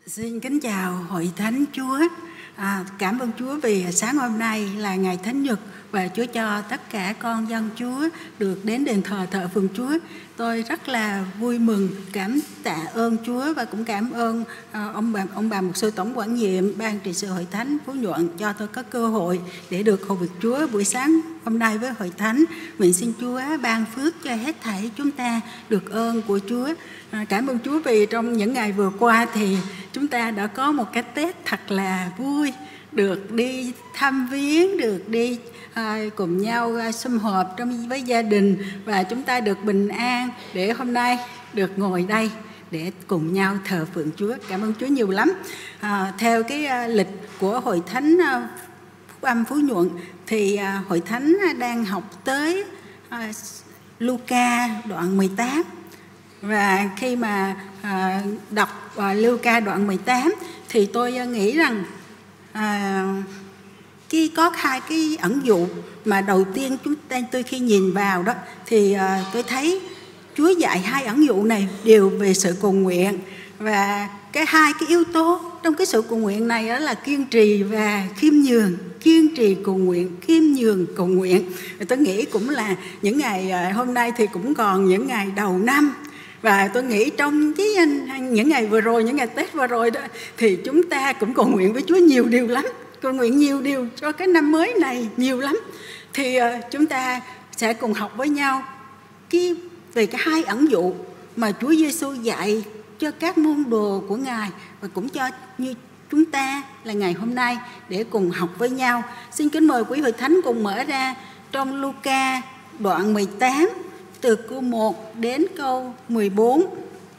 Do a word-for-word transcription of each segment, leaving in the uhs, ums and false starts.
Xin kính chào Hội Thánh Chúa. À, cảm ơn Chúa vì sáng hôm nay là ngày Thánh Nhật và Chúa cho tất cả con dân Chúa được đến đền thờ thờ phượng Chúa. Tôi rất là vui mừng, cảm tạ ơn Chúa và cũng cảm ơn à, ông bà ông bà mục sư tổng quản nhiệm ban trị sự Hội Thánh Phú Nhuận cho tôi có cơ hội để được hầu việc Chúa buổi sáng hôm nay với Hội Thánh. Nguyện xin Chúa ban phước cho hết thảy chúng ta được ơn của Chúa. À, cảm ơn Chúa vì trong những ngày vừa qua thì chúng ta đã có một cái Tết thật là vui, được đi thăm viếng, được đi à, cùng nhau à, sum họp trong với gia đình và chúng ta được bình an để hôm nay được ngồi đây để cùng nhau thờ phượng Chúa. Cảm ơn Chúa nhiều lắm. À, theo cái à, lịch của Hội Thánh à, Phúc Âm Phú Nhuận thì à, Hội Thánh đang học tới à, Luca đoạn mười tám. Và khi mà à, đọc à, Luca đoạn mười tám thì tôi nghĩ rằng à, cái có hai cái ẩn dụ mà đầu tiên chúng ta tôi khi nhìn vào đó thì à, tôi thấy Chúa dạy hai ẩn dụ này đều về sự cầu nguyện, và cái hai cái yếu tố trong cái sự cầu nguyện này đó là kiên trì và khiêm nhường. Kiên trì cầu nguyện, khiêm nhường cầu nguyện. Và tôi nghĩ cũng là những ngày à, hôm nay thì cũng còn những ngày đầu năm. Và tôi nghĩ trong cái những ngày vừa rồi, những ngày Tết vừa rồi đó thì chúng ta cũng cầu nguyện với Chúa nhiều điều lắm, cầu nguyện nhiều điều cho cái năm mới này nhiều lắm. Thì uh, chúng ta sẽ cùng học với nhau cái về cái hai ẩn dụ mà Chúa Giêsu dạy cho các môn đồ của Ngài và cũng cho như chúng ta là ngày hôm nay để cùng học với nhau. Xin kính mời quý Hội Thánh cùng mở ra trong Luca đoạn mười tám từ câu một đến câu mười bốn.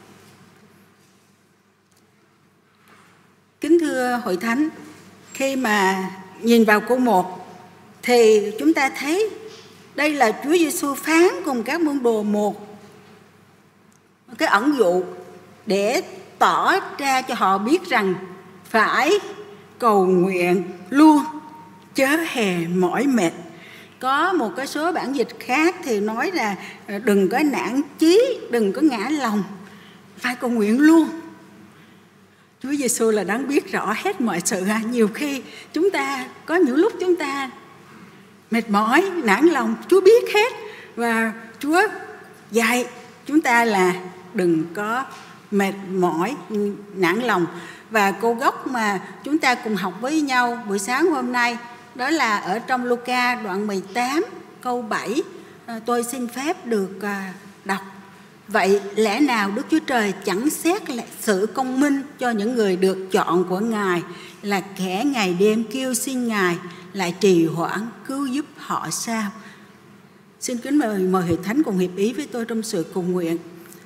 Kính thưa Hội Thánh, khi mà nhìn vào câu một thì chúng ta thấy đây là Chúa Giêsu phán cùng các môn đồ một cái ẩn dụ để tỏ ra cho họ biết rằng phải cầu nguyện luôn, chớ hề mỏi mệt. Có một cái số bản dịch khác thì nói là đừng có nản chí, đừng có ngã lòng, phải cầu nguyện luôn. Chúa Giêsu là đáng biết rõ hết mọi sự. Nhiều khi chúng ta có những lúc chúng ta mệt mỏi, nản lòng, Chúa biết hết. Và Chúa dạy chúng ta là đừng có mệt mỏi, nản lòng. Và câu gốc mà chúng ta cùng học với nhau buổi sáng hôm nay đó là ở trong Luca đoạn mười tám câu bảy. À, tôi xin phép được à, đọc. Vậy lẽ nào Đức Chúa Trời chẳng xét lại sự công minh cho những người được chọn của Ngài, là kẻ ngày đêm kêu xin Ngài lại trì hoãn cứu giúp họ sao? Xin kính mời mời Hội Thánh cùng hiệp ý với tôi trong sự cầu nguyện.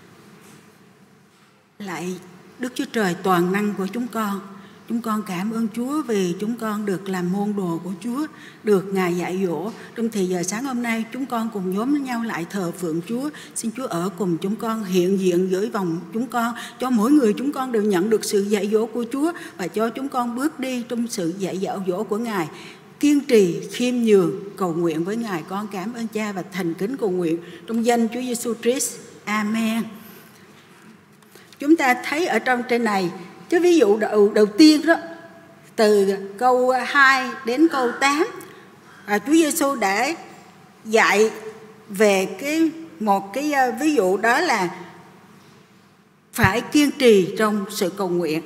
Lại Đức Chúa Trời toàn năng của chúng con, chúng con cảm ơn Chúa vì chúng con được làm môn đồ của Chúa, được Ngài dạy dỗ. Trong thì giờ sáng hôm nay chúng con cùng nhóm nhau lại thờ phượng Chúa. Xin Chúa ở cùng chúng con, hiện diện dưới vòng chúng con, cho mỗi người chúng con đều nhận được sự dạy dỗ của Chúa và cho chúng con bước đi trong sự dạy dỗ của Ngài. Kiên trì, khiêm nhường, cầu nguyện với Ngài. Con cảm ơn Cha và thành kính cầu nguyện trong danh Chúa Giêsu Christ. Amen. Chúng ta thấy ở trong trên này cái ví dụ đầu, đầu tiên đó, từ câu hai đến câu tám, à, Chúa Giêsu đã dạy về cái một cái ví dụ đó là phải kiên trì trong sự cầu nguyện.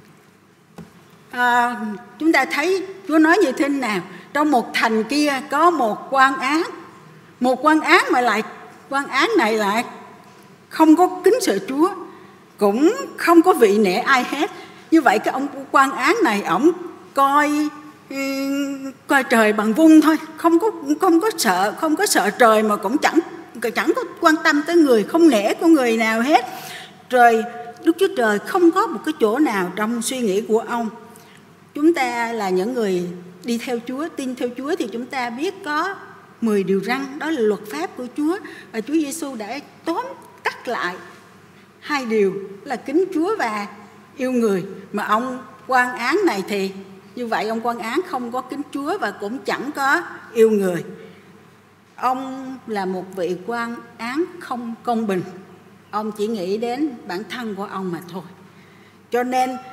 À, chúng ta thấy Chúa nói như thế nào? Trong một thành kia có một quan án, một quan án mà lại quan án này lại không có kính sợ Chúa, cũng không có vị nể ai hết. Như vậy cái ông quan án này ổng coi coi trời bằng vung thôi, không có không có sợ không có sợ trời, mà cũng chẳng chẳng có quan tâm tới người, không nể con người nào hết. Rồi Đức Chúa Trời không có một cái chỗ nào trong suy nghĩ của ông. Chúng ta là những người đi theo Chúa, tin theo Chúa thì chúng ta biết có mười điều răn, đó là luật pháp của Chúa, và Chúa Giêsu đã tóm tắt lại hai điều là kính Chúa và yêu người. Mà ông quan án này thì như vậy ông quan án không có kính Chúa và cũng chẳng có yêu người. Ông là một vị quan án không công bình. Ông chỉ nghĩ đến bản thân của ông mà thôi. Cho nên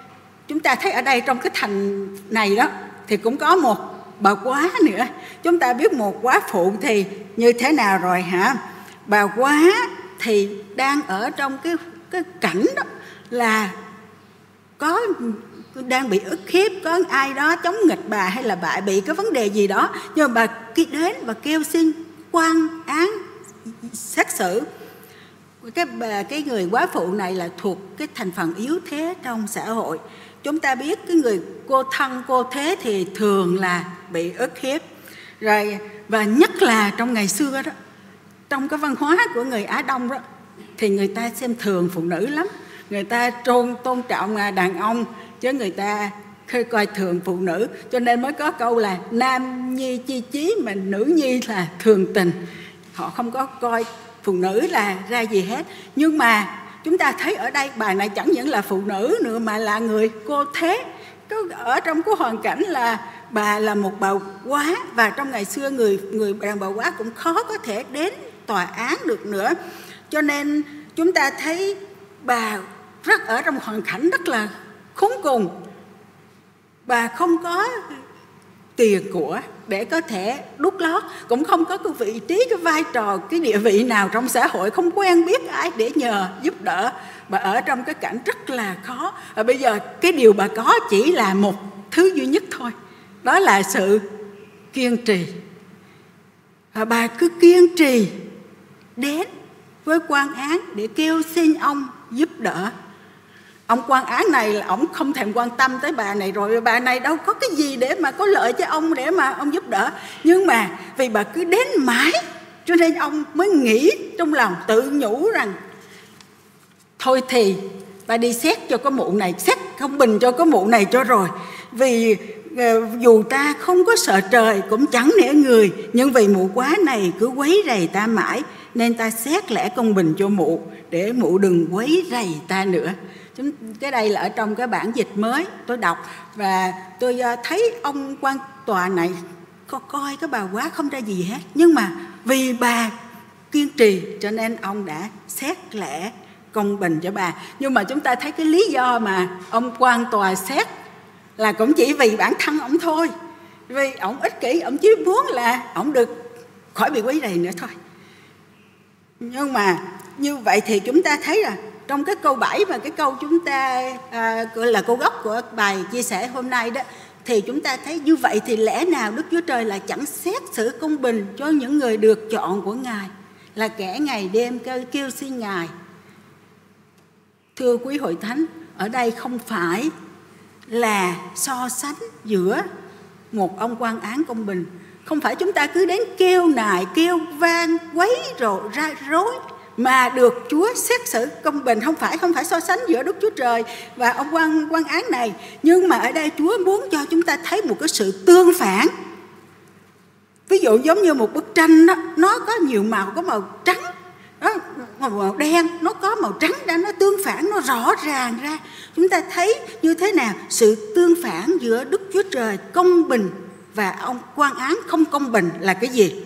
chúng ta thấy ở đây trong cái thành này đó thì cũng có một bà quá nữa. Chúng ta biết một quá phụ thì như thế nào rồi hả? Bà quá thì đang ở trong cái, cái cảnh đó là có đang bị ức hiếp, có ai đó chống nghịch bà hay là bà bị cái vấn đề gì đó, nhưng mà bà khi đến và kêu xin quan án xét xử. Cái bà, cái người quá phụ này là thuộc cái thành phần yếu thế trong xã hội. Chúng ta biết cái người cô thân cô thế thì thường là bị ức hiếp rồi, và nhất là trong ngày xưa đó, trong cái văn hóa của người Á Đông đó, thì người ta xem thường phụ nữ lắm. Người ta tôn, tôn trọng đàn ông, chứ người ta coi thường phụ nữ. Cho nên mới có câu là nam nhi chi chí mà nữ nhi là thường tình. Họ không có coi phụ nữ là ra gì hết. Nhưng mà chúng ta thấy ở đây bà này chẳng những là phụ nữ nữa mà là người cô thế. Ở trong cái hoàn cảnh là bà là một bà quá, và trong ngày xưa người người đàn bà quá cũng khó có thể đến tòa án được nữa. Cho nên chúng ta thấy bà rất ở trong hoàn cảnh rất là khốn cùng. Bà không có tiền của để có thể đút lót, cũng không có cái vị trí, cái vai trò, cái địa vị nào trong xã hội, không quen biết ai để nhờ giúp đỡ. Bà ở trong cái cảnh rất là khó. Và bây giờ cái điều bà có chỉ là một thứ duy nhất thôi, đó là sự kiên trì. Và bà cứ kiên trì đến với quan án để kêu xin ông giúp đỡ. Ông quan án này là ông không thèm quan tâm tới bà này rồi, bà này đâu có cái gì để mà có lợi cho ông để mà ông giúp đỡ. Nhưng mà vì bà cứ đến mãi, cho nên ông mới nghĩ trong lòng, tự nhủ rằng thôi thì bà đi xét cho cái mụ này, xét công bình cho cái mụ này cho rồi. Vì uh, dù ta không có sợ trời cũng chẳng nể người, nhưng vì mụ quá này cứ quấy rầy ta mãi, nên ta xét lẽ công bình cho mụ, để mụ đừng quấy rầy ta nữa. Cái đây là ở trong cái bản dịch mới tôi đọc, và tôi thấy ông quan tòa này có coi cái bà quá không ra gì hết, nhưng mà vì bà kiên trì cho nên ông đã xét lẽ công bình cho bà. Nhưng mà chúng ta thấy cái lý do mà ông quan tòa xét là cũng chỉ vì bản thân ông thôi, vì ông ích kỷ, ông chỉ muốn là ông được khỏi bị quấy rầy nữa thôi. Nhưng mà như vậy thì chúng ta thấy là trong cái câu bảy và cái câu chúng ta à, là câu gốc của bài chia sẻ hôm nay đó, thì chúng ta thấy như vậy thì lẽ nào Đức Chúa Trời là chẳng xét xử công bình cho những người được chọn của Ngài, là kẻ ngày đêm kêu, kêu xin Ngài. Thưa quý hội thánh, ở đây không phải là so sánh giữa một ông quan án công bình. Không phải chúng ta cứ đến kêu nài, kêu van, quấy rồi ra rối mà được Chúa xét xử công bình. Không phải, không phải so sánh giữa Đức Chúa Trời và ông quan, quan án này. Nhưng mà ở đây Chúa muốn cho chúng ta thấy một cái sự tương phản. Ví dụ giống như một bức tranh đó, nó có nhiều màu, có màu trắng, đó, màu đen, nó có màu trắng ra, nó tương phản, nó rõ ràng ra. Chúng ta thấy như thế nào sự tương phản giữa Đức Chúa Trời công bình và ông quan án không công bình là cái gì?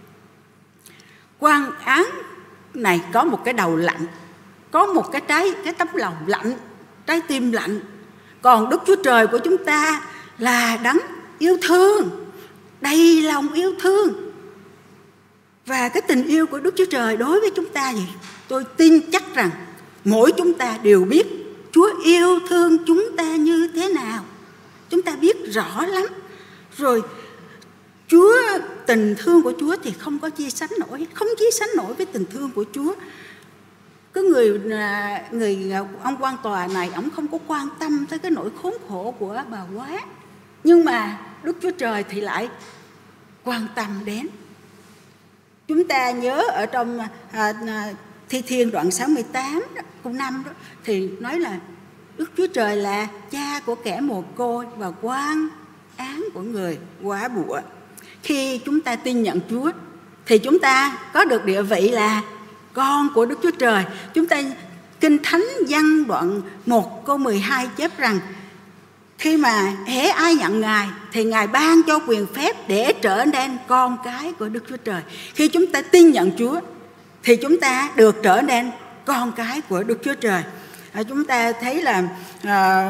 Quan án này có một cái đầu lạnh, có một cái trái cái tấm lòng lạnh, trái tim lạnh. Còn Đức Chúa Trời của chúng ta là đấng yêu thương, đầy lòng yêu thương. Và cái tình yêu của Đức Chúa Trời đối với chúng ta gì? Tôi tin chắc rằng mỗi chúng ta đều biết Chúa yêu thương chúng ta như thế nào. Chúng ta biết rõ lắm. Rồi Chúa, tình thương của Chúa thì không có chia sánh nổi, không chia sánh nổi với tình thương của Chúa. Cái người, người ông quan tòa này, ông không có quan tâm tới cái nỗi khốn khổ của bà quá. Nhưng mà Đức Chúa Trời thì lại quan tâm đến. Chúng ta nhớ ở trong à, Thi Thiên đoạn sáu mươi tám đó, câu năm đó, thì nói là Đức Chúa Trời là cha của kẻ mồ côi và quan án của người góa bụa. Khi chúng ta tin nhận Chúa thì chúng ta có được địa vị là con của Đức Chúa Trời. Chúng ta Kinh Thánh Giăng đoạn một câu mười hai chép rằng khi mà hễ ai nhận Ngài thì Ngài ban cho quyền phép để trở nên con cái của Đức Chúa Trời. Khi chúng ta tin nhận Chúa thì chúng ta được trở nên con cái của Đức Chúa Trời. À, chúng ta thấy là à,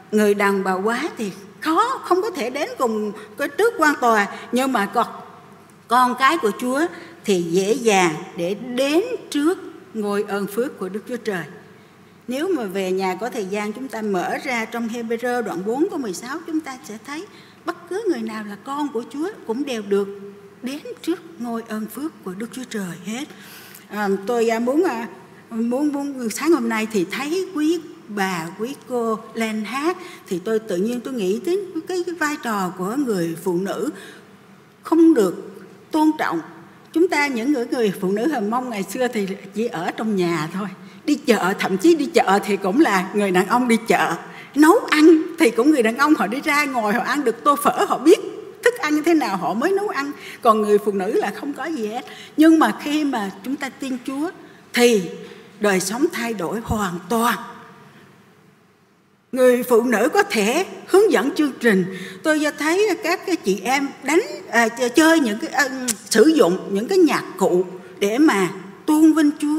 người đàn bà quá thì khó, không có thể đến cùng cái trước quan tòa, nhưng mà con con cái của Chúa thì dễ dàng để đến trước ngôi ơn phước của Đức Chúa Trời. Nếu mà về nhà có thời gian, chúng ta mở ra trong Hê-bê-rơ đoạn bốn câu mười sáu, chúng ta sẽ thấy bất cứ người nào là con của Chúa cũng đều được đến trước ngôi ơn phước của Đức Chúa Trời hết. À, tôi muốn, muốn muốn sáng hôm nay thì thấy quý bà, quý cô lên hát, thì tôi tự nhiên tôi nghĩ đến cái, cái vai trò của người phụ nữ không được tôn trọng. Chúng ta những người, người phụ nữ Hờ Mông ngày xưa thì chỉ ở trong nhà thôi, đi chợ, thậm chí đi chợ thì cũng là người đàn ông đi chợ, nấu ăn thì cũng người đàn ông họ đi ra ngồi họ ăn được tô phở, họ biết thức ăn như thế nào họ mới nấu ăn, còn người phụ nữ là không có gì hết. Nhưng mà khi mà chúng ta tin Chúa thì đời sống thay đổi hoàn toàn. Người phụ nữ có thể hướng dẫn chương trình. Tôi thấy các cái chị em đánh à, chơi những cái à, sử dụng những cái nhạc cụ để mà tôn vinh Chúa.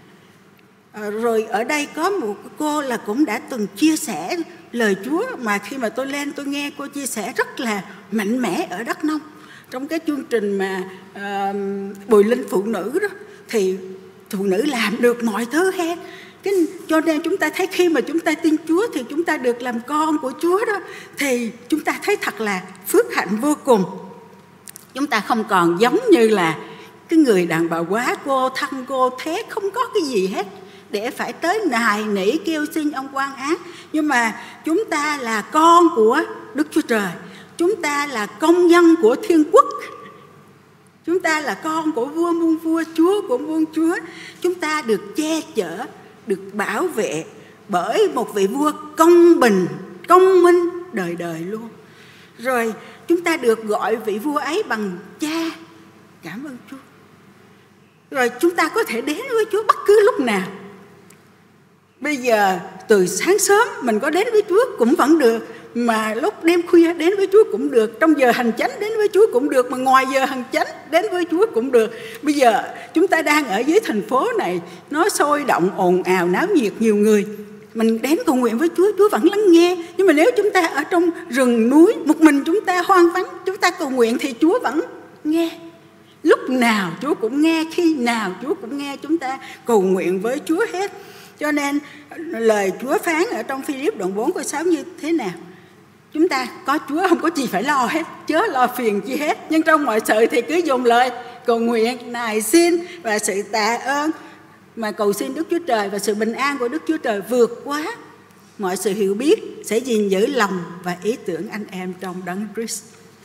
À, rồi ở đây có một cô là cũng đã từng chia sẻ lời Chúa, mà khi mà tôi lên tôi nghe cô chia sẻ rất là mạnh mẽ ở Đắk Nông trong cái chương trình mà à, Bùi Linh phụ nữ đó, thì phụ nữ làm được mọi thứ hết. Cái, cho nên chúng ta thấy khi mà chúng ta tin Chúa thì chúng ta được làm con của Chúa đó, thì chúng ta thấy thật là phước hạnh vô cùng. Chúng ta không còn giống như là cái người đàn bà quá, cô thân cô thế, không có cái gì hết để phải tới nài nỉ kêu xin ông quan ác. Nhưng mà chúng ta là con của Đức Chúa Trời, chúng ta là công dân của thiên quốc, chúng ta là con của vua muôn vua, chúa của muôn chúa. Chúng ta được che chở, được bảo vệ bởi một vị vua công bình, công minh đời đời luôn. Rồi chúng ta được gọi vị vua ấy bằng cha. Cảm ơn Chúa. Rồi chúng ta có thể đến với Chúa bất cứ lúc nào. Bây giờ từ sáng sớm mình có đến với Chúa cũng vẫn được, mà lúc đêm khuya đến với Chúa cũng được, trong giờ hành chánh đến với Chúa cũng được, mà ngoài giờ hành chánh đến với Chúa cũng được. Bây giờ chúng ta đang ở dưới thành phố này, nó sôi động, ồn ào, náo nhiệt, nhiều người. Mình đến cầu nguyện với Chúa, Chúa vẫn lắng nghe. Nhưng mà nếu chúng ta ở trong rừng núi, một mình chúng ta hoang vắng, chúng ta cầu nguyện thì Chúa vẫn nghe. Lúc nào Chúa cũng nghe, khi nào Chúa cũng nghe chúng ta cầu nguyện với Chúa hết. Cho nên lời Chúa phán ở trong Phi-líp đoạn bốn câu sáu như thế nào? Chúng ta có Chúa không có gì phải lo hết, chớ lo phiền chi hết. Nhưng trong mọi sự thì cứ dùng lời cầu nguyện, nài xin và sự tạ ơn mà cầu xin Đức Chúa Trời, và sự bình an của Đức Chúa Trời vượt quá mọi sự hiểu biết sẽ gìn giữ lòng và ý tưởng anh em trong Đấng Christ.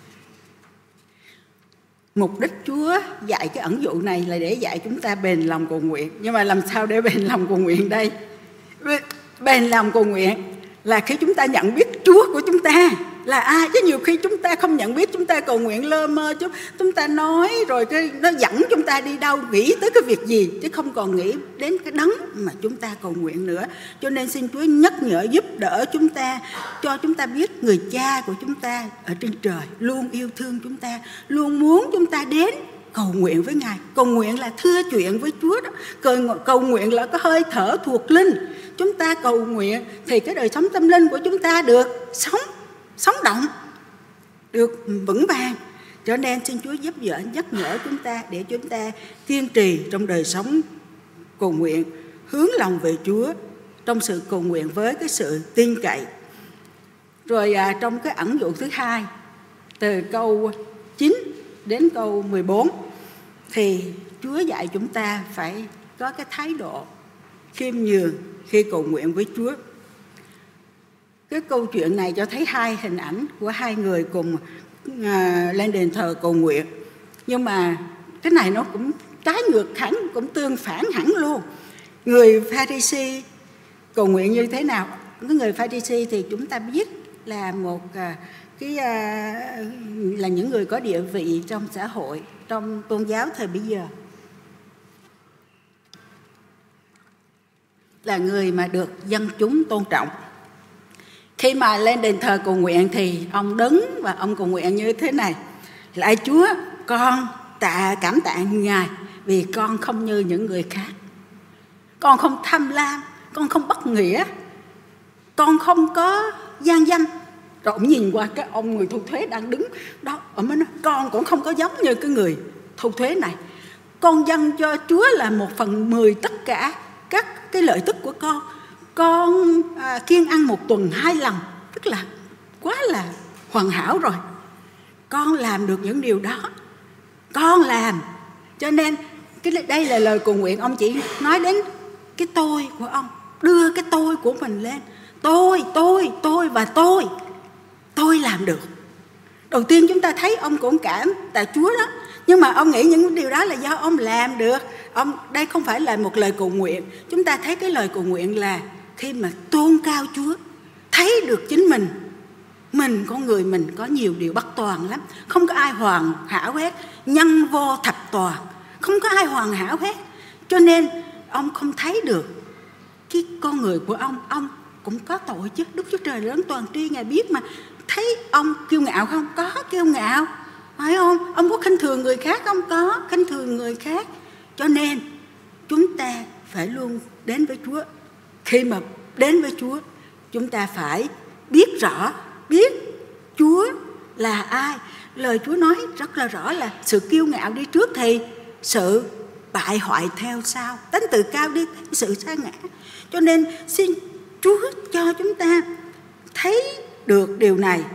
Mục đích Chúa dạy cái ẩn dụ này là để dạy chúng ta bền lòng cầu nguyện. Nhưng mà làm sao để bền lòng cầu nguyện đây? Bền lòng cầu nguyện là khi chúng ta nhận biết Chúa của chúng ta là ai. Chứ nhiều khi chúng ta không nhận biết, chúng ta cầu nguyện lơ mơ, chúng ta nói rồi cái nó dẫn chúng ta đi đâu, nghĩ tới cái việc gì, chứ không còn nghĩ đến cái đấng mà chúng ta cầu nguyện nữa. Cho nên xin Chúa nhắc nhở, giúp đỡ chúng ta, cho chúng ta biết người cha của chúng ta ở trên trời luôn yêu thương chúng ta, luôn muốn chúng ta đến cầu nguyện với Ngài. Cầu nguyện là thưa chuyện với Chúa đó. Cầu, cầu nguyện là có hơi thở thuộc linh. Chúng ta cầu nguyện thì cái đời sống tâm linh của chúng ta được sống, sống động, được vững vàng. Cho nên xin Chúa giúp đỡ, nhắc nhở chúng ta để chúng ta kiên trì trong đời sống cầu nguyện, hướng lòng về Chúa trong sự cầu nguyện với cái sự tin cậy. Rồi à, trong cái ẩn dụ thứ hai, từ câu chín đến câu mười bốn, thì Chúa dạy chúng ta phải có cái thái độ khiêm nhường khi cầu nguyện với Chúa. Cái câu chuyện này cho thấy hai hình ảnh của hai người cùng à, lên đền thờ cầu nguyện. Nhưng mà cái này nó cũng trái ngược hẳn, cũng tương phản hẳn luôn. Người Pha-ri-si cầu nguyện như thế nào? Cái người Pha-ri-si thì chúng ta biết là một à, cái à, là những người có địa vị trong xã hội, trong tôn giáo thời bấy giờ, là người mà được dân chúng tôn trọng. Khi mà lên đền thờ cầu nguyện thì ông đứng và ông cầu nguyện như thế này: lạy Chúa, con tạ cảm tạ Ngài vì con không như những người khác. Con không tham lam, con không bất nghĩa, con không có gian dâm. Rồi ông nhìn qua cái ông người thu thuế đang đứng đó, ông mới nói con cũng không có giống như cái người thu thuế này. Con dâng cho Chúa là một phần mười tất cả các cái lợi tức của con. Con à, kiêng ăn một tuần hai lần, tức là quá là hoàn hảo rồi. Con làm được những điều đó, con làm. Cho nên cái đây là lời cầu nguyện ông chỉ nói đến cái tôi của ông, đưa cái tôi của mình lên. Tôi, tôi, tôi và tôi. Tôi làm được. Đầu tiên chúng ta thấy ông cũng cảm tạ Chúa đó, nhưng mà ông nghĩ những điều đó là do ông làm được. Ông đây không phải là một lời cầu nguyện. Chúng ta thấy cái lời cầu nguyện là khi mà tôn cao Chúa, thấy được chính mình. Mình, con người mình có nhiều điều bất toàn lắm. Không có ai hoàn hảo hết. Nhân vô thập toàn, không có ai hoàn hảo hết. Cho nên ông không thấy được cái con người của ông. Ông cũng có tội chứ. Đức Chúa Trời lớn toàn tri, Ngài biết mà. Thấy ông kiêu ngạo không? Có kiêu ngạo, phải không? Ông có khinh thường người khác không? Có khinh thường người khác. Cho nên chúng ta phải luôn đến với Chúa. Khi mà đến với Chúa, chúng ta phải biết rõ, biết Chúa là ai. Lời Chúa nói rất là rõ là sự kiêu ngạo đi trước thì sự bại hoại theo sau. Tánh tự cao đi sự sa ngã. Cho nên xin Chúa cho chúng ta thấy được điều này.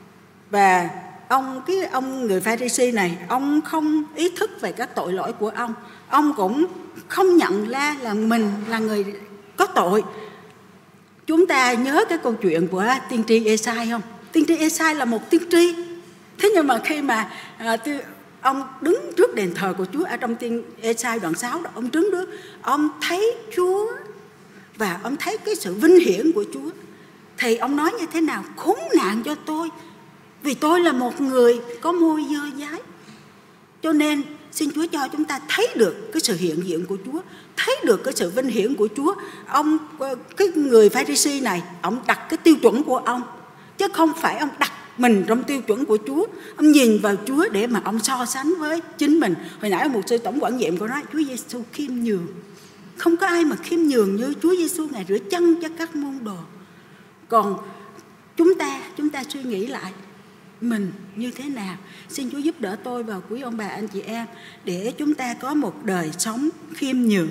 Và ông cái ông người Pha-ri-si này, ông không ý thức về các tội lỗi của ông. Ông cũng không nhận ra là mình là người có tội. Chúng ta nhớ cái câu chuyện của tiên tri Ê-sai không? Tiên tri Ê-sai là một tiên tri. Thế nhưng mà khi mà à, ông đứng trước đền thờ của Chúa, ở trong tiên Ê-sai đoạn sáu đó, ông đứng đó, ông thấy Chúa và ông thấy cái sự vinh hiển của Chúa. Thì ông nói như thế nào? Khốn nạn cho tôi, vì tôi là một người có môi dơ dái. Cho nên xin Chúa cho chúng ta thấy được cái sự hiện diện của Chúa, thấy được cái sự vinh hiển của Chúa. Ông cái người Pha-ri-si này, ông đặt cái tiêu chuẩn của ông, chứ không phải ông đặt mình trong tiêu chuẩn của Chúa. Ông nhìn vào Chúa để mà ông so sánh với chính mình. Hồi nãy một sư tổng quản nhiệm có nói Chúa Giêsu khiêm nhường. Không có ai mà khiêm nhường như Chúa Giêsu. Ngài rửa chân cho các môn đồ. Còn chúng ta, chúng ta suy nghĩ lại mình như thế nào. Xin Chúa giúp đỡ tôi và quý ông bà anh chị em để chúng ta có một đời sống khiêm nhường.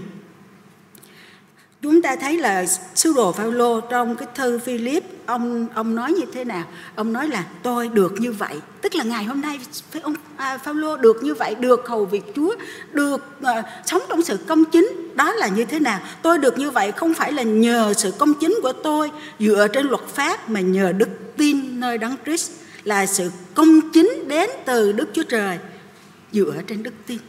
Chúng ta thấy là sứ đồ Phao-lô trong cái thư Phi-líp, ông ông nói như thế nào? Ông nói là tôi được như vậy, tức là ngày hôm nay ông à, Phao-lô được như vậy, được hầu việc Chúa, được uh, sống trong sự công chính. Đó là như thế nào? Tôi được như vậy không phải là nhờ sự công chính của tôi dựa trên luật pháp, mà nhờ đức tin nơi Đấng Christ, là sự công chính đến từ Đức Chúa Trời dựa trên đức tin.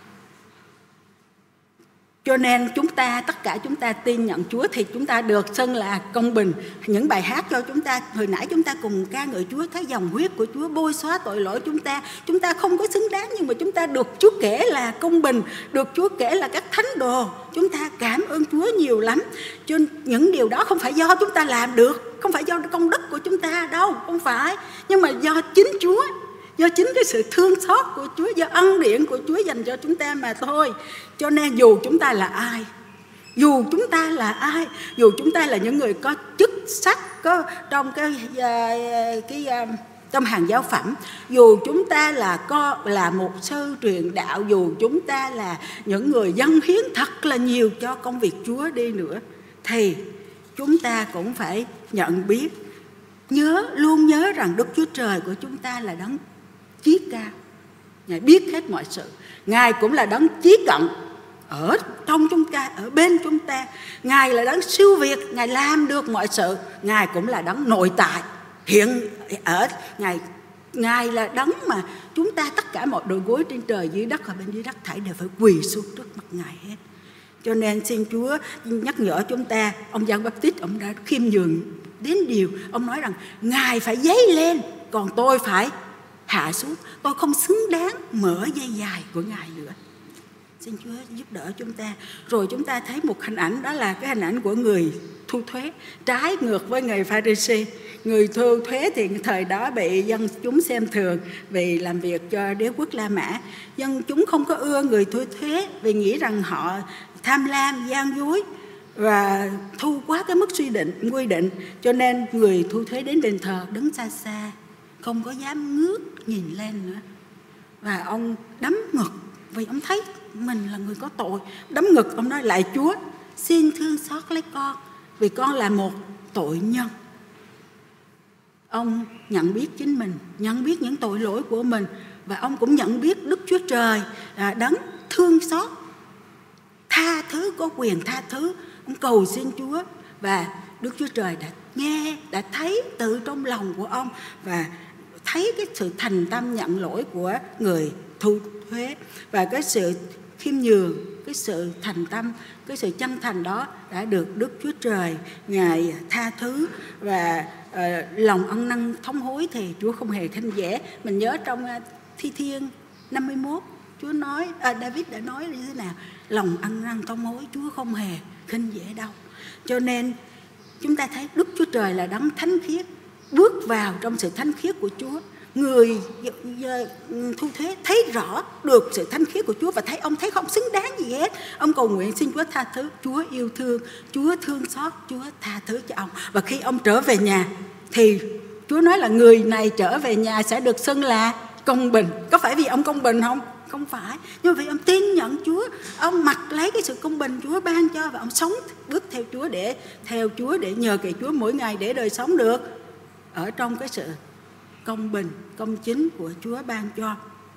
Cho nên chúng ta, tất cả chúng ta tin nhận Chúa thì chúng ta được xưng là công bình. Những bài hát cho chúng ta, hồi nãy chúng ta cùng ca ngợi Chúa, thấy dòng huyết của Chúa bôi xóa tội lỗi chúng ta. Chúng ta không có xứng đáng, nhưng mà chúng ta được Chúa kể là công bình, được Chúa kể là các thánh đồ. Chúng ta cảm ơn Chúa nhiều lắm. Cho những điều đó không phải do chúng ta làm được, không phải do công đức của chúng ta đâu, không phải. Nhưng mà do chính Chúa, do chính cái sự thương xót của Chúa, do ân điển của Chúa dành cho chúng ta mà thôi. Cho nên dù chúng ta là ai, dù chúng ta là ai, dù chúng ta là những người có chức sắc có trong cái cái, cái trong hàng giáo phẩm, dù chúng ta là có là một sư truyền đạo, dù chúng ta là những người dâng hiến thật là nhiều cho công việc Chúa đi nữa, thì chúng ta cũng phải nhận biết, nhớ luôn nhớ rằng Đức Chúa Trời của chúng ta là đấng chí cao. Ngài biết hết mọi sự. Ngài cũng là đấng chí cận ở trong chúng ta, ở bên chúng ta. Ngài là đấng siêu việt, Ngài làm được mọi sự. Ngài cũng là đấng nội tại hiện ở. Ngài Ngài là đấng mà chúng ta, tất cả mọi đôi gối trên trời dưới đất và bên dưới đất thảy đều phải quỳ xuống trước mặt Ngài hết. Cho nên xin Chúa nhắc nhở chúng ta. Ông Giăng Báp-tít, ông đã khiêm nhường đến điều. Ông nói rằng Ngài phải dấy lên, còn tôi phải hạ xuống. Tôi không xứng đáng mở dây dài của Ngài nữa. Xin Chúa giúp đỡ chúng ta. Rồi chúng ta thấy một hình ảnh, đó là cái hình ảnh của người thu thuế, trái ngược với người Pha-ri-si. Người thu thuế thì thời đó bị dân chúng xem thường vì làm việc cho đế quốc La Mã. Dân chúng không có ưa người thu thuế vì nghĩ rằng họ tham lam, gian dối. và thu quá cái mức suy định quy định, cho nên người thu thuế đến đền thờ đứng xa xa, không có dám ngước nhìn lên nữa. Và ông đấm ngực vì ông thấy mình là người có tội. Đấm ngực ông nói: lại Chúa, xin thương xót lấy con, vì con là một tội nhân. Ông nhận biết chính mình, nhận biết những tội lỗi của mình, và ông cũng nhận biết Đức Chúa Trời là đấng thương xót, tha thứ, có quyền tha thứ. Ông cầu xin Chúa, và Đức Chúa Trời đã nghe, đã thấy từ trong lòng của ông, và thấy cái sự thành tâm nhận lỗi của người thu thuế, và cái sự khiêm nhường, cái sự thành tâm, cái sự chân thành đó đã được Đức Chúa Trời Ngài tha thứ. Và uh, lòng ân năn thống hối thì Chúa không hề khinh dễ. Mình nhớ trong uh, Thi Thiên năm mươi mốt, Chúa nói, à, David đã nói như thế nào? Lòng ân năn thống hối Chúa không hề khinh dễ đâu. Cho nên chúng ta thấy Đức Chúa Trời là đấng thánh khiết, bước vào trong sự thánh khiết của Chúa. Người thu thuế thấy rõ được sự thánh khiết của Chúa, và thấy ông thấy không xứng đáng gì hết. Ông cầu nguyện xin Chúa tha thứ, Chúa yêu thương, Chúa thương xót, Chúa tha thứ cho ông. Và khi ông trở về nhà thì Chúa nói là người này trở về nhà sẽ được xưng là công bình. Có phải vì ông công bình không? Không phải. Nhưng vì ông tin nhận Chúa, ông mặc lấy cái sự công bình Chúa ban cho, và ông sống bước theo Chúa, để theo Chúa, để nhờ cậy Chúa mỗi ngày để đời sống được ở trong cái sự công bình, công chính của Chúa ban cho.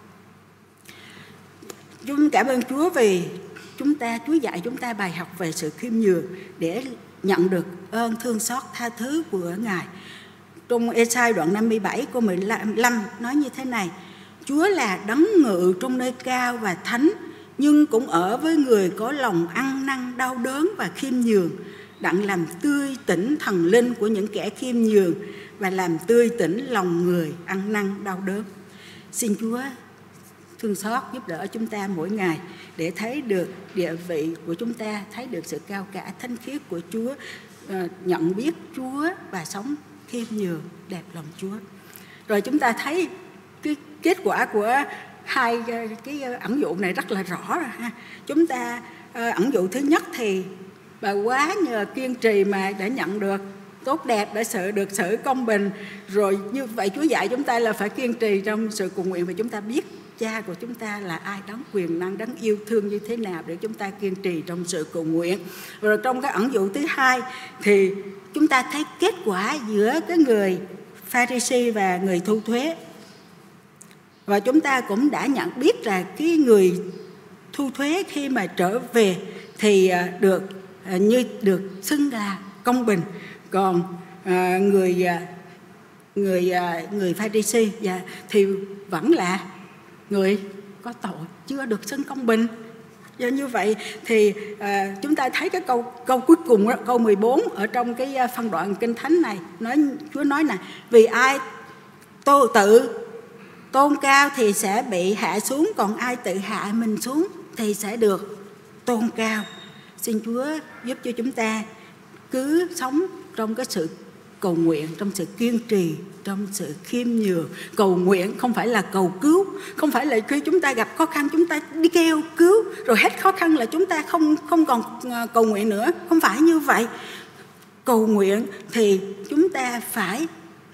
Chúng cảm ơn Chúa vì chúng ta, Chúa dạy chúng ta bài học về sự khiêm nhường để nhận được ơn thương xót tha thứ của Ngài. Trong Ê-sai đoạn năm mươi bảy câu mười lăm nói như thế này: Chúa là đấng ngự trong nơi cao và thánh, nhưng cũng ở với người có lòng ăn năn đau đớn và khiêm nhường, đặng làm tươi tỉnh thần linh của những kẻ khiêm nhường, và làm tươi tỉnh lòng người ăn năn đau đớn. Xin Chúa thương xót giúp đỡ chúng ta mỗi ngày để thấy được địa vị của chúng ta, thấy được sự cao cả thánh khiết của Chúa, nhận biết Chúa và sống khiêm nhường đẹp lòng Chúa. Rồi chúng ta thấy cái kết quả của hai cái ẩn dụ này rất là rõ rồi ha. Chúng ta ẩn dụ thứ nhất thì bà quá nhờ kiên trì mà đã nhận được tốt đẹp, đã sự được sự công bình. Rồi như vậy Chúa dạy chúng ta là phải kiên trì trong sự cầu nguyện, và chúng ta biết Cha của chúng ta là ai, đấng quyền năng, đấng yêu thương như thế nào để chúng ta kiên trì trong sự cầu nguyện. Rồi trong cái ẩn dụ thứ hai thì chúng ta thấy kết quả giữa cái người Pha-ri-si và người thu thuế. Và chúng ta cũng đã nhận biết là cái người thu thuế khi mà trở về thì được như được xưng là công bình, còn à, người người người Pha-ri-si thì vẫn là người có tội, chưa được xưng công bình. Do như vậy thì à, chúng ta thấy cái câu câu cuối cùng đó, câu mười bốn ở trong cái phân đoạn Kinh Thánh này nói, Chúa nói nè: vì ai tô tự tôn cao thì sẽ bị hạ xuống, còn ai tự hạ mình xuống thì sẽ được tôn cao. Xin Chúa giúp cho chúng ta cứ sống trong cái sự cầu nguyện, trong sự kiên trì, trong sự khiêm nhường. Cầu nguyện không phải là cầu cứu, không phải là khi chúng ta gặp khó khăn chúng ta đi kêu cứu, rồi hết khó khăn là chúng ta không không còn cầu nguyện nữa. Không phải như vậy. Cầu nguyện thì chúng ta phải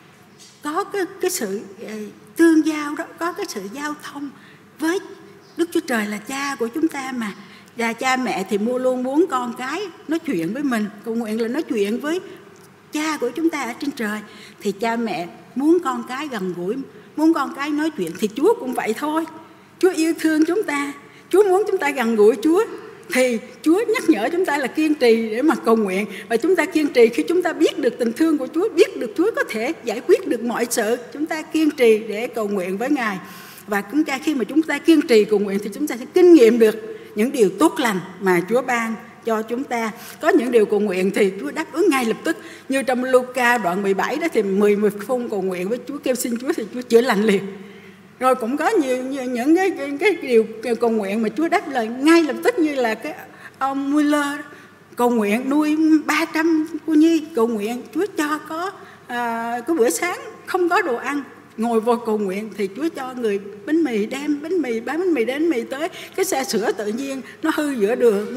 có cái, cái sự tương giao đó, có cái sự giao thông với Đức Chúa Trời là Cha của chúng ta mà. Và cha mẹ thì luôn muốn con cái nói chuyện với mình. Cầu nguyện là nói chuyện với Cha của chúng ta ở trên trời. Thì cha mẹ muốn con cái gần gũi, muốn con cái nói chuyện, thì Chúa cũng vậy thôi. Chúa yêu thương chúng ta, Chúa muốn chúng ta gần gũi Chúa, thì Chúa nhắc nhở chúng ta là kiên trì để mà cầu nguyện. Và chúng ta kiên trì khi chúng ta biết được tình thương của Chúa, biết được Chúa có thể giải quyết được mọi sự. Chúng ta kiên trì để cầu nguyện với Ngài. Và chúng ta khi mà chúng ta kiên trì cầu nguyện thì chúng ta sẽ kinh nghiệm được những điều tốt lành mà Chúa ban cho chúng ta. Có những điều cầu nguyện thì Chúa đáp ứng ngay lập tức. Như trong Luca đoạn mười bảy đó thì mười mười phút cầu nguyện với Chúa, kêu xin Chúa thì Chúa chữa lành liền. Rồi cũng có nhiều, nhiều những cái, cái, cái điều cầu nguyện mà Chúa đáp lời ngay lập tức, như là cái ông Mueller cầu nguyện nuôi ba trăm cô nhi, cầu nguyện Chúa cho có à, cái bữa sáng không có đồ ăn, ngồi vô cầu nguyện thì Chúa cho người bánh mì đem bánh mì bán bánh mì đến mì tới, cái xe sữa tự nhiên nó hư giữa đường, ngay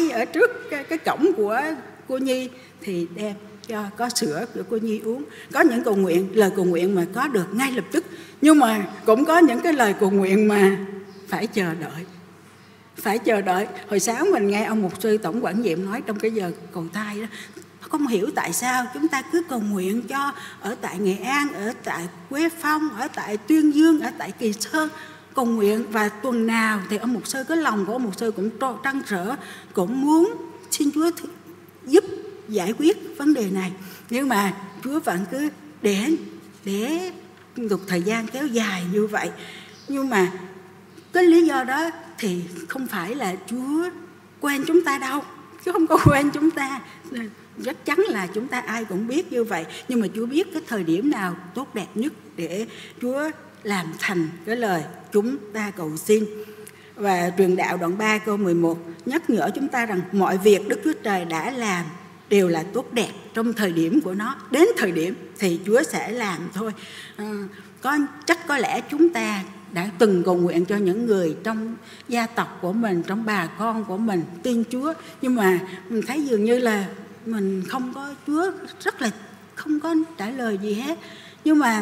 ngay ở trước cái, cái cổng của cô Nhi thì đem cho có sữa của cô Nhi uống. Có những cầu nguyện, lời cầu nguyện mà có được ngay lập tức, nhưng mà cũng có những cái lời cầu nguyện mà phải chờ đợi. Phải chờ đợi. Hồi sáng mình nghe ông mục sư tổng quản nhiệm nói trong cái giờ cầu thai đó, không hiểu tại sao chúng ta cứ cầu nguyện cho ở tại Nghệ An, ở tại Quế Phong, ở tại Tuyên Dương, ở tại Kỳ Sơn cầu nguyện, và tuần nào thì ông mục sư, cái lòng của ông mục sư cũng trăn trở, cũng muốn xin Chúa giúp giải quyết vấn đề này, nhưng mà Chúa vẫn cứ để để một thời gian kéo dài như vậy. Nhưng mà cái lý do đó thì không phải là Chúa quên chúng ta đâu, Chúa không có quên chúng ta. Chắc chắn là chúng ta ai cũng biết như vậy, nhưng mà Chúa biết cái thời điểm nào tốt đẹp nhất để Chúa làm thành cái lời chúng ta cầu xin. Và truyền đạo đoạn ba câu mười một nhắc nhở chúng ta rằng mọi việc Đức Chúa Trời đã làm đều là tốt đẹp trong thời điểm của nó. Đến thời điểm thì Chúa sẽ làm thôi. À, có chắc có lẽ chúng ta đã từng cầu nguyện cho những người trong gia tộc của mình, trong bà con của mình tin Chúa, nhưng mà mình thấy dường như là mình không có, Chúa rất là không có trả lời gì hết. Nhưng mà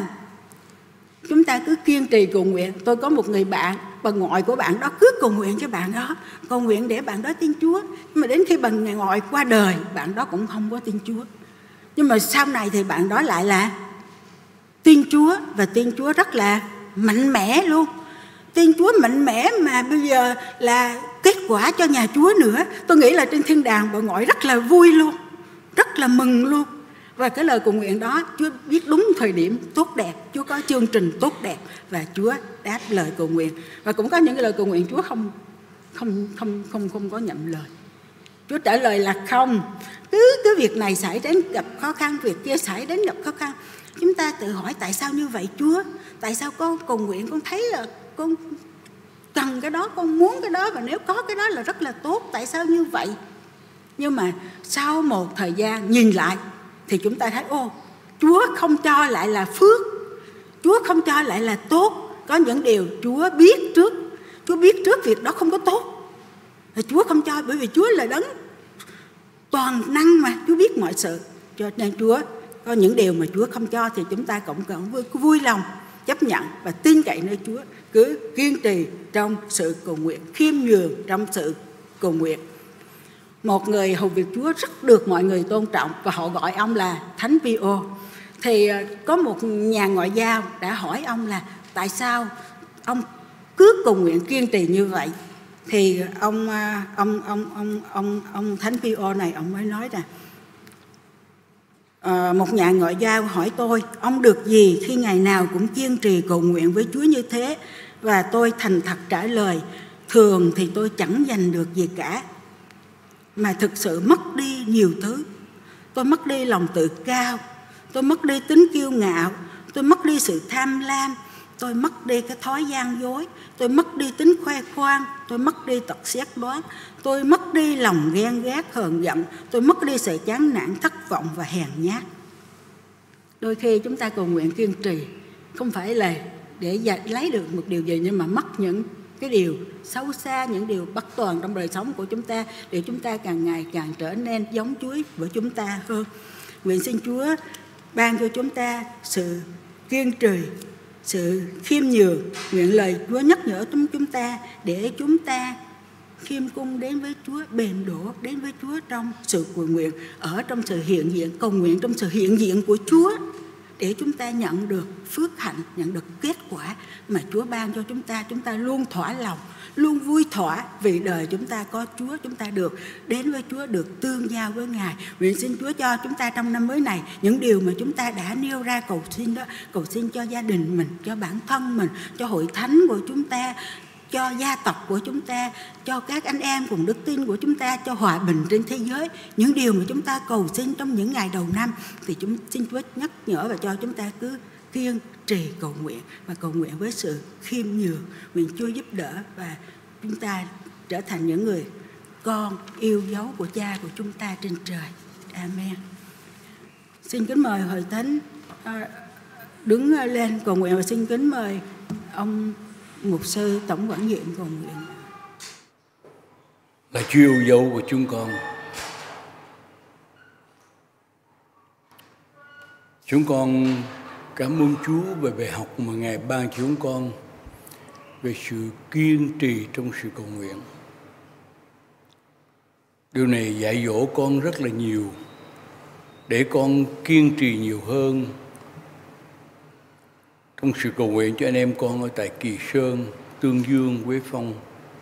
chúng ta cứ kiên trì cầu nguyện. Tôi có một người bạn, bà ngoại của bạn đó cứ cầu nguyện cho bạn đó, cầu nguyện để bạn đó tin Chúa. Nhưng mà đến khi bà ngoại qua đời, bạn đó cũng không có tin Chúa. Nhưng mà sau này thì bạn đó lại là tin Chúa, và tin Chúa rất là mạnh mẽ luôn. Tin Chúa mạnh mẽ mà bây giờ là kết quả cho nhà Chúa nữa. Tôi nghĩ là trên thiên đàng bà ngoại rất là vui luôn, rất là mừng luôn. Và cái lời cầu nguyện đó Chúa biết đúng thời điểm tốt đẹp, Chúa có chương trình tốt đẹp và Chúa đáp lời cầu nguyện. Và cũng có những cái lời cầu nguyện Chúa không không không không không có nhận lời. Chúa trả lời là không. Cứ cái việc này xảy đến gặp khó khăn, việc kia xảy đến gặp khó khăn. Chúng ta tự hỏi tại sao như vậy Chúa? Tại sao con cầu nguyện con thấy là con cần cái đó, con muốn cái đó, và nếu có cái đó là rất là tốt, tại sao như vậy? Nhưng mà sau một thời gian nhìn lại thì chúng ta thấy ô, Chúa không cho lại là phước, Chúa không cho lại là tốt. Có những điều Chúa biết trước, Chúa biết trước việc đó không có tốt, thì Chúa không cho, bởi vì Chúa là đấng toàn năng mà, Chúa biết mọi sự. Cho nên Chúa có những điều mà Chúa không cho thì chúng ta cũng cần vui, vui lòng chấp nhận và tin cậy nơi Chúa, cứ kiên trì trong sự cầu nguyện, khiêm nhường trong sự cầu nguyện. Một người hầu việc Chúa rất được mọi người tôn trọng và họ gọi ông là Thánh Pio. Thì có một nhà ngoại giao đã hỏi ông là tại sao ông cứ cầu nguyện kiên trì như vậy. Thì ông ông ông ông ông ông Thánh Pio này ông mới nói rằng à, một nhà ngoại giao hỏi tôi, ông được gì khi ngày nào cũng kiên trì cầu nguyện với Chúa như thế? Và tôi thành thật trả lời, thường thì tôi chẳng giành được gì cả, mà thực sự mất đi nhiều thứ. Tôi mất đi lòng tự cao, tôi mất đi tính kiêu ngạo, tôi mất đi sự tham lam, tôi mất đi cái thói gian dối, tôi mất đi tính khoe khoang, tôi mất đi tật xét đoán, tôi mất đi lòng ghen ghét hờn giận, tôi mất đi sự chán nản, thất vọng và hèn nhát. Đôi khi chúng ta cầu nguyện kiên trì không phải là để lấy được một điều gì, nhưng mà mất những cái điều xấu xa, những điều bất toàn trong đời sống của chúng ta, để chúng ta càng ngày càng trở nên giống Chúa của chúng ta hơn. Nguyện xin Chúa ban cho chúng ta sự kiên trì, sự khiêm nhường. Nguyện lời Chúa nhắc nhở chúng chúng ta để chúng ta khiêm cung đến với Chúa, bền đổ đến với Chúa trong sự cầu nguyện, ở trong sự hiện diện, cầu nguyện trong sự hiện diện của Chúa, để chúng ta nhận được phước hạnh, nhận được kết quả mà Chúa ban cho chúng ta. Chúng ta luôn thỏa lòng, luôn vui thỏa vì đời chúng ta có Chúa, chúng ta được đến với Chúa, được tương giao với Ngài. Nguyện xin Chúa cho chúng ta trong năm mới này những điều mà chúng ta đã nêu ra cầu xin đó, cầu xin cho gia đình mình, cho bản thân mình, cho hội thánh của chúng ta, cho gia tộc của chúng ta, cho các anh em cùng đức tin của chúng ta, cho hòa bình trên thế giới. Những điều mà chúng ta cầu xin trong những ngày đầu năm thì chúng xin Chúa nhắc nhở và cho chúng ta cứ kiên trì cầu nguyện và cầu nguyện với sự khiêm nhường. Nguyện Chúa giúp đỡ và chúng ta trở thành những người con yêu dấu của Cha của chúng ta trên trời. Amen. Xin kính mời hội thánh đứng lên cầu nguyện và xin kính mời ông mục sư tổng quản nhiệm cầu nguyện. là Chúa yêu dấu của chúng con. Chúng con cảm ơn Chúa về bài học mà Ngài ban cho chúng con về sự kiên trì trong sự cầu nguyện. Điều này dạy dỗ con rất là nhiều để con kiên trì nhiều hơn trong sự cầu nguyện cho anh em con ở tại Kỳ Sơn, Tương Dương, Quế Phong.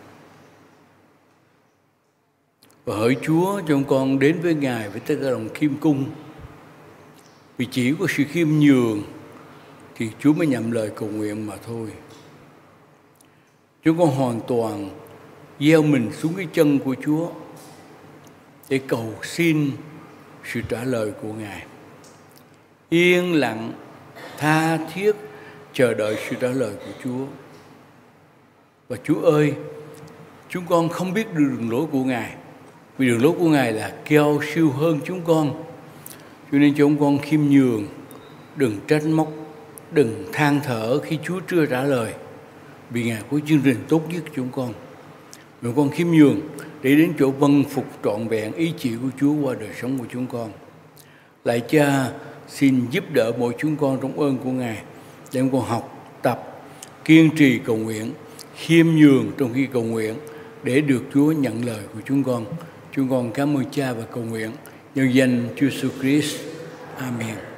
Và hỡi Chúa cho con đến với Ngài với tất cả lòng khiêm cung. Vì chỉ có sự khiêm nhường thì Chúa mới nhận lời cầu nguyện mà thôi. Chúng con hoàn toàn gieo mình xuống cái chân của Chúa để cầu xin sự trả lời của Ngài. Yên lặng, tha thiết chờ đợi sự trả lời của Chúa. Và Chúa ơi, chúng con không biết đường lối của Ngài, vì đường lối của Ngài là cao siêu hơn chúng con. Cho nên chúng con khiêm nhường, đừng trách móc, đừng than thở khi Chúa chưa trả lời, vì Ngài có chương trình tốt nhất chúng con. Chúng con khiêm nhường để đến chỗ vâng phục trọn vẹn ý chỉ của Chúa qua đời sống của chúng con. Lạy Cha, xin giúp đỡ mỗi chúng con trong ơn của Ngài để chúng con học tập, kiên trì cầu nguyện, khiêm nhường trong khi cầu nguyện để được Chúa nhận lời của chúng con. Chúng con cảm ơn Cha và cầu nguyện nhân danh Chúa Jesus Christ. Amen.